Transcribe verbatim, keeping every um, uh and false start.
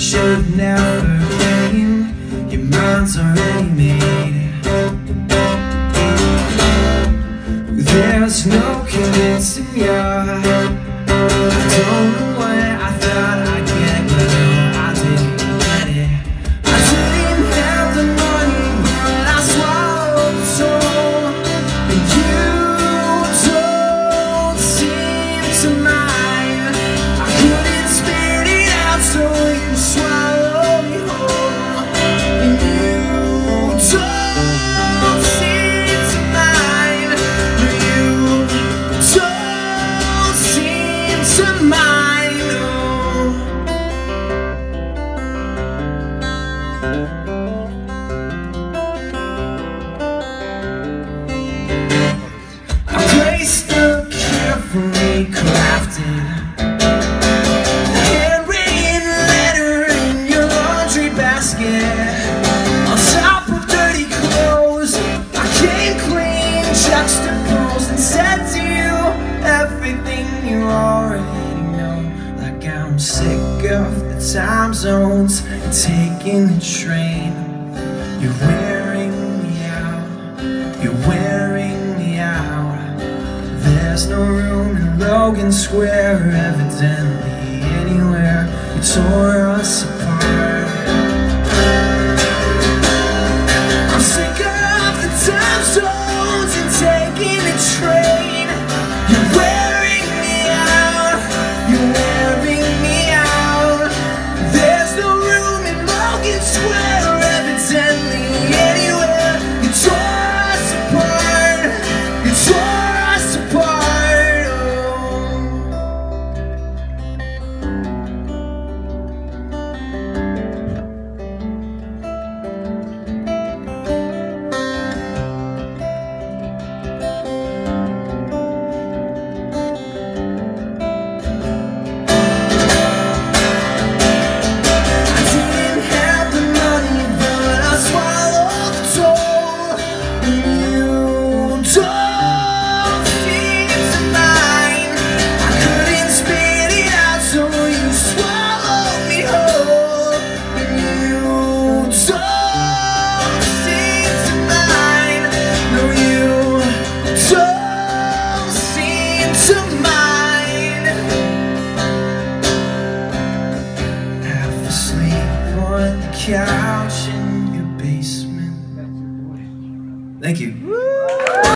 should never came. Your mind's already made. There's no convincing you. I don't know what I thought I'd get, but no, I didn't get it. I didn't have the money, but I swallowed the soul. And you don't seem to mind. I couldn't spit it out, so you swallowed me whole. And you don't seem to mind. You don't seem to mind, no. I placed the carefully crafted handwritten letter in your laundry basket. On top of dirty clothes, I came clean, juxtaposed, and said to you everything you already know. Like I'm sick of the time zones and taking the train. You're wearing me out, you're wearing me out. There's no room in Logan Square, evidently anywhere. You tore us apart. I'm sick of the time zones and taking the train. You're wearing me out, you're wearing me out. There's no room in Logan Square, evidently anywhere. You tore us apart, you tore us apart, oh. I didn't have the money, but I swallowed the toll. And you don't seem to mind. I couldn't spit it out, so you swallowed me whole. And you don't seem to mind. No, you don't seem to mind. Half asleep on the couch in your basement. Thank you.